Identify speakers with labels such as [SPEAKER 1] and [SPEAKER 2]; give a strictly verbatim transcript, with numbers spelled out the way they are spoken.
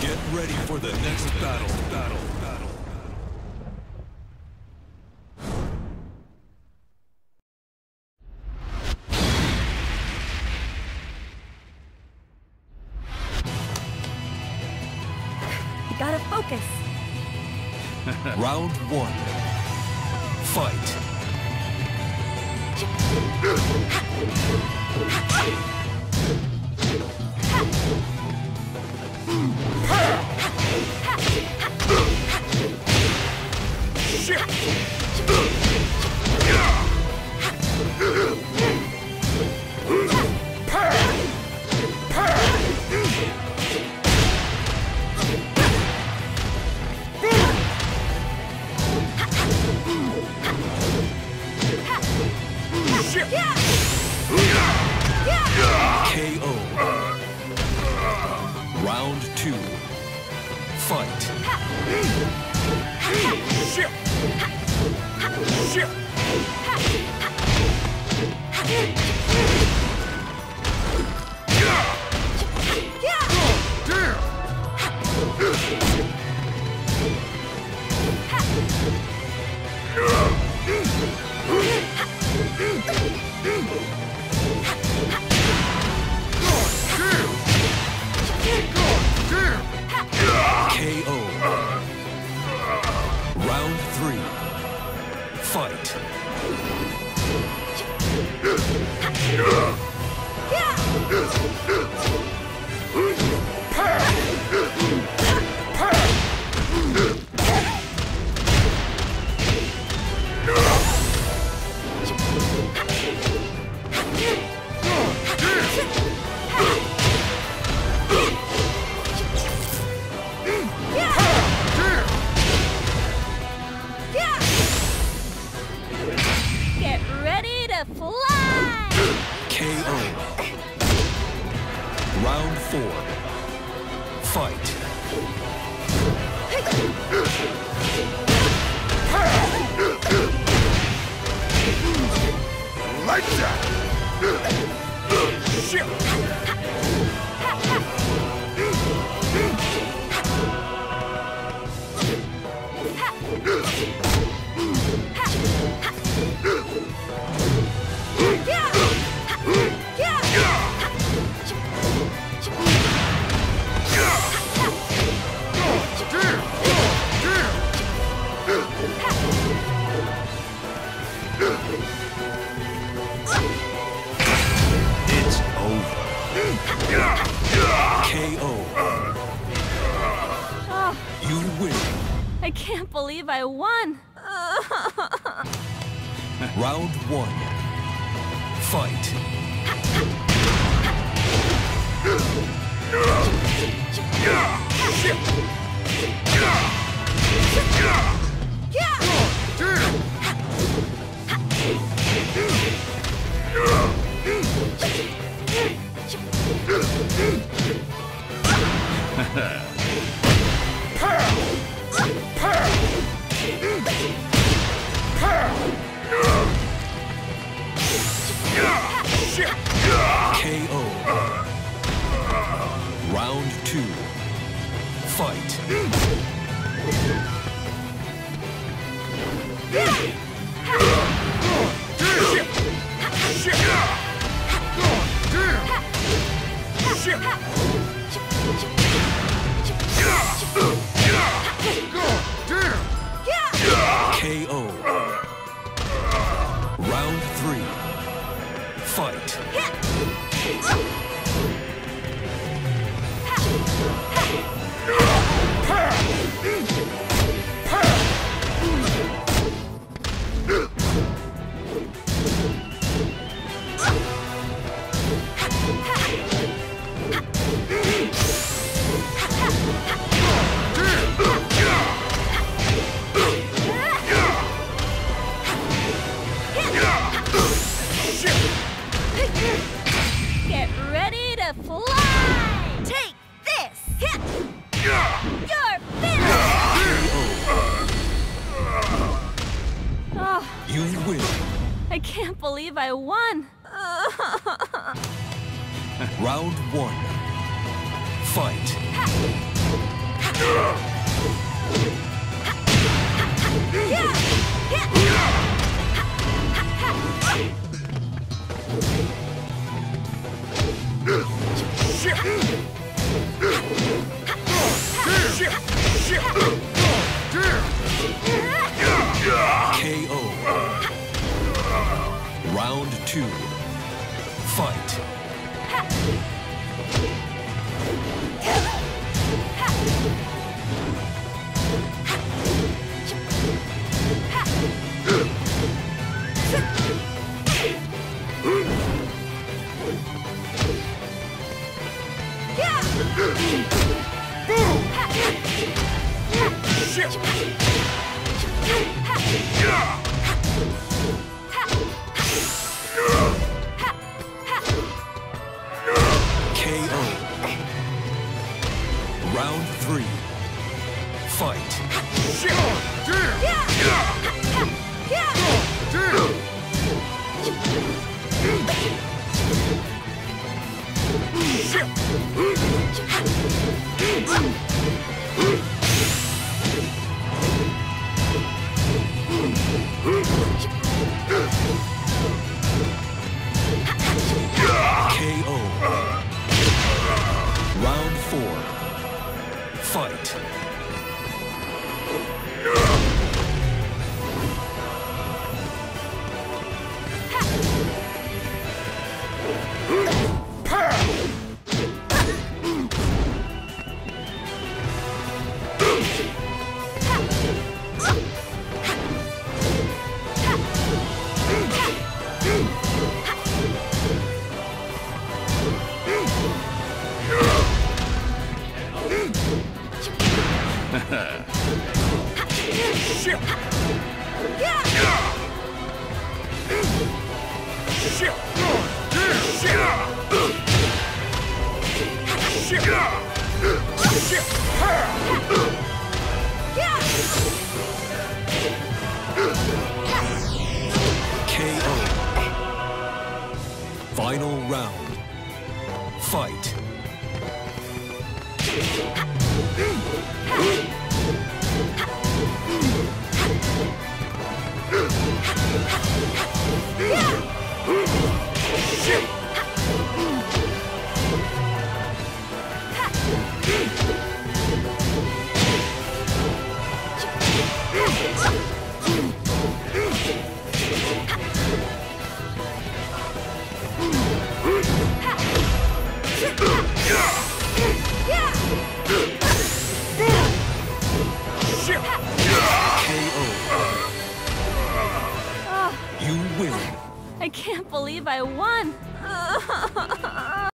[SPEAKER 1] Get ready for the next battle. Battle. Battle.
[SPEAKER 2] You gotta focus.
[SPEAKER 1] Round one. Fight. K O. Round two. Fight. K O. Round three. Fight.
[SPEAKER 2] Get ready to fly!
[SPEAKER 1] K O. Round four. Fight. Lights out! It's over. K O.
[SPEAKER 2] Oh,
[SPEAKER 1] You win.
[SPEAKER 2] I can't believe I won.
[SPEAKER 1] Round one. Fight. K O. Round two. Fight. K O. Round three. Fight.
[SPEAKER 2] Get ready to fly! Take this! You're finished! Oh,
[SPEAKER 1] You win.
[SPEAKER 2] I can't believe I won.
[SPEAKER 1] Round one. Fight. K O. Round two. Fight. K O. Round three. Fight. K O. Round four. Fight. K O. Final round. Fight. You win.
[SPEAKER 2] I can't believe I won.